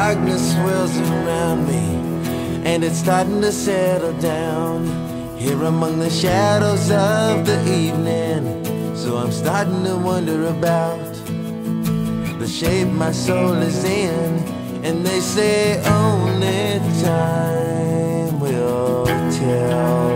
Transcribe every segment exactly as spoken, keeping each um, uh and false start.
darkness swirls around me, and it's starting to settle down here among the shadows of the evening. So I'm starting to wonder about the shape my soul is in. And they say only time will tell,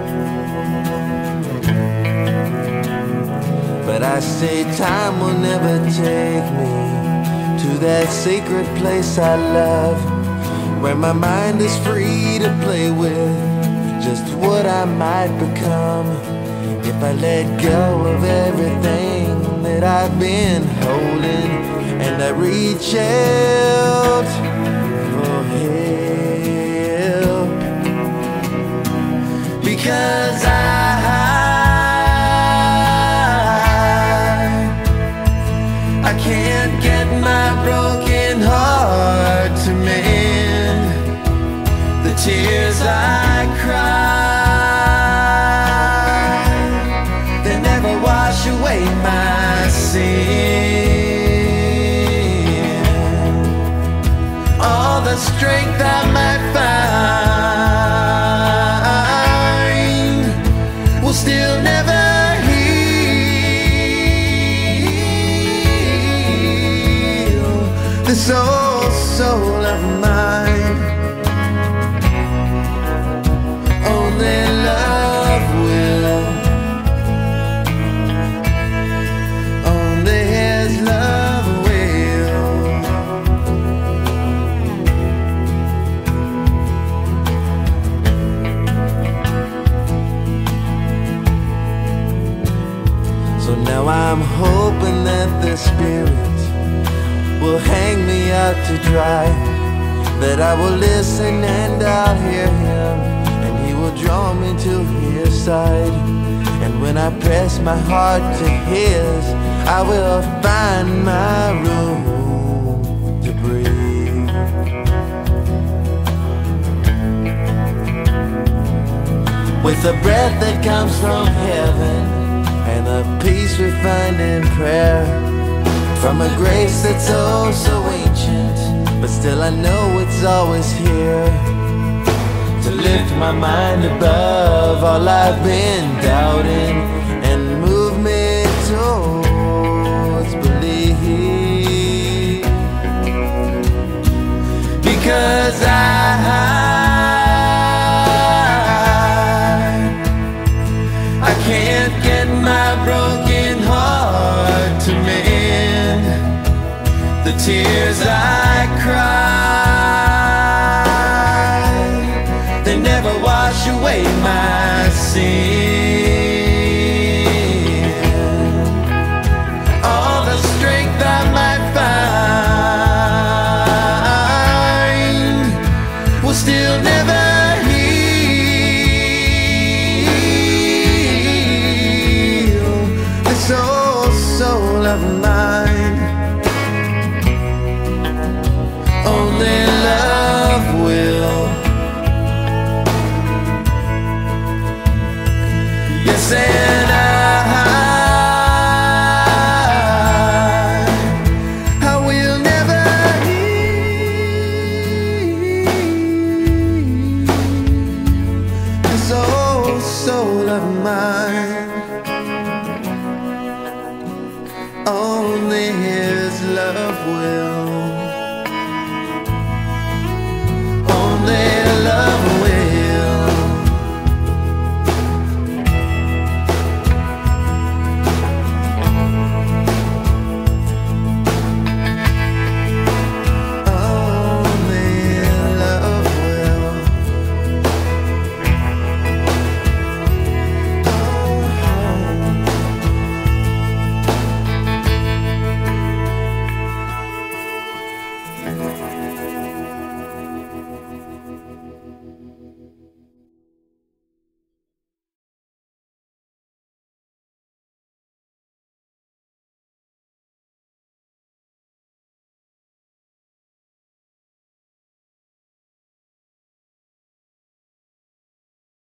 but I say time will never take me to that secret place I love, where my mind is free to play with just what I might become if I let go of everything that I've been holding, and I reach out for help. Because I I can't get my broken heart to mend. The tears I cry, they never wash away my sin. All the strength I might find will still never this old soul of mine. Only love will, only His love will. So now I'm hoping that the Spirit will hang me out to dry, that I will listen and I'll hear Him, and He will draw me to His side. And when I press my heart to His, I will find my room to breathe. With the breath that comes from heaven, and the peace we find in prayer, from a grace that's oh so ancient, but still I know it's always here to lift my mind above all I've been doubting and move me towards belief. Because I I can't get my broken heart to mend. The tears I cry, they never wash away my sin. All the strength I might find will still never heal this old soul of mine. Only love will. Yes, and I, I will never heal this old soul of mine. Only His love will.